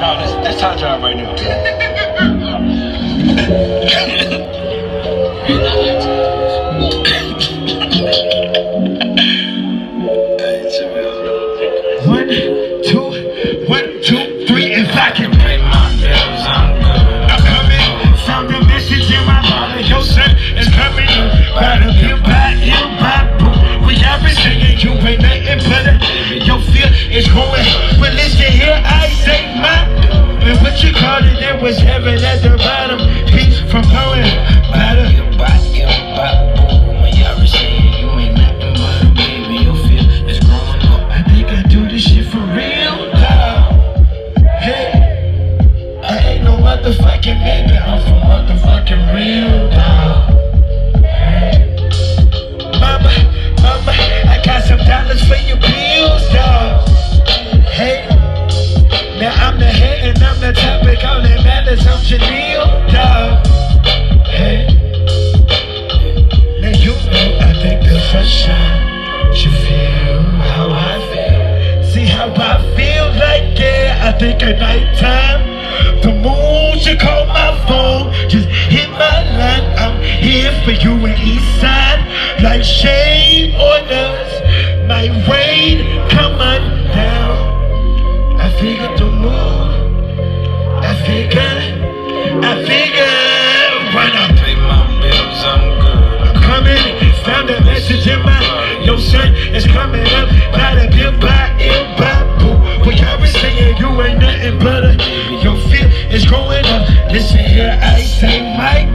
No, this our job right now. One, two, three, and I can pay my bills. I'm coming. Found a message in my mother. Your son is coming. Gotta be by boo. We got been singing. You ain't nothing but a. Your fear is growing. But listen here, I say my. And what you call it? There was heaven at the bottom. Peace from going. Better. Motherfucking baby, I'm for motherfucking real, dog. Hey. Mama, I got some dollars for your bills, dog. Hey, now I'm the head and I'm the topic, all that matters, I'm Janelle, dog. Hey, now you know I think the sunshine should feel how I feel. See how I feel like, yeah, I think at nighttime. The moon should call my phone, just hit my line. I'm here for you in Eastside, like shade on us. My rain coming down. I figured the moon. I figured. When I pay my bills, I'm good. I'm coming. Found a message in my. Your son is coming up. Gotta get by boo. We got me saying you ain't nothing but a. Your fear is growing up. Listen here, I say my